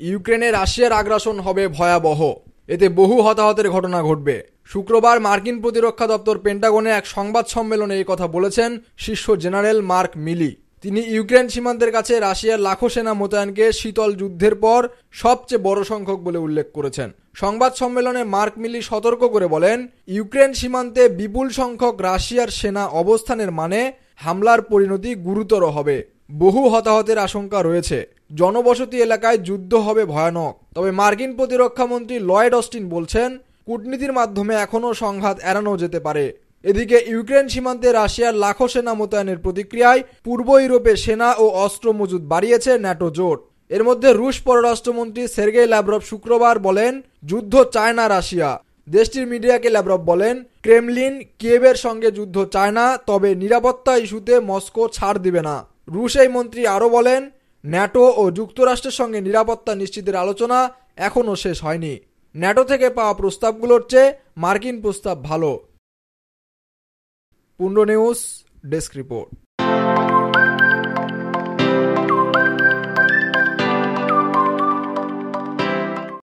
ইউক্রেনে রাশিয়ার আগ্রাসন হবে ভয়াবহ, এতে বহু হতাহতের ঘটনা ঘটবে। শুক্রবার মার্কিন প্রতিরক্ষা দপ্তর পেন্টাগনে এক সংবাদ সম্মেলনে এই কথা বলেছেন শীর্ষ জেনারেল মার্ক মিলি। তিনি ইউক্রেন সীমান্তের কাছে রাশিয়ার লাখো সেনা মোতায়েনকে শীতল যুদ্ধের পর সবচেয়ে বড় সংখ্যক বলে উল্লেখ করেছেন। সংবাদ সম্মেলনে মার্ক মিলি সতর্ক করে বলেন, ইউক্রেন সীমান্তে বিপুল সংখ্যক রাশিয়ার সেনা অবস্থানের মানে হামলার পরিণতি গুরুতর হবে। বহু হতাহতের আশঙ্কা রয়েছে। জনবসতি এলাকায় যুদ্ধ হবে ভয়ানক। তবে মার্কিন প্রতিরক্ষা মন্ত্রী লয়েড অস্টিন বলছেন, কূটনীতির মাধ্যমে এখনও সংঘাত এড়ানো যেতে পারে। এদিকে ইউক্রেন সীমান্তে রাশিয়ার লাখো সেনা মোতায়েনের প্রতিক্রিয়ায় পূর্ব ইউরোপে সেনা ও অস্ত্র মজুত বাড়িয়েছে ন্যাটো জোট। এর মধ্যে রুশ পররাষ্ট্রমন্ত্রী সের্গেই ল্যাভরভ শুক্রবার বলেন, যুদ্ধ চায় না রাশিয়া। দেশটির মিডিয়াকে ল্যাভরভ বলেন, ক্রেমলিন কিয়েভের সঙ্গে যুদ্ধ চায় না, তবে নিরাপত্তা ইস্যুতে মস্কো ছাড় দিবে না। রুশ এই মন্ত্রী আরও বলেন, ন্যাটো ও যুক্তরাষ্ট্রের সঙ্গে নিরাপত্তা নিশ্চিতের আলোচনা এখনও শেষ হয়নি। ন্যাটো থেকে পাওয়া প্রস্তাবগুলোর চেয়ে মার্কিন প্রস্তাব ভালো। Pundra news desk report.